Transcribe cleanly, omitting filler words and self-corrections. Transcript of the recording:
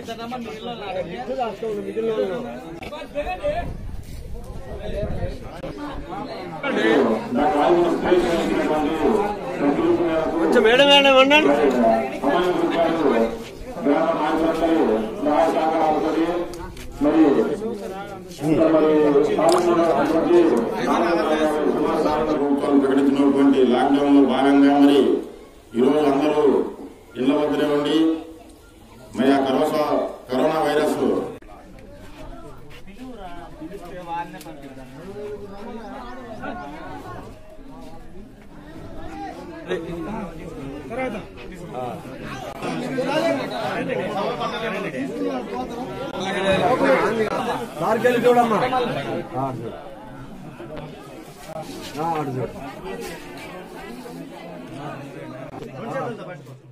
కొంచెం madam madam ఉండండి. ప్రకటించినటువంటి లాక్డౌన్ లో భాగంగా మరి ఈరోజు అందరూ ఇళ్ల వద్దనే ఉండి మరి ఆ కరోనా వైరస్ చూడమ్మా చూడు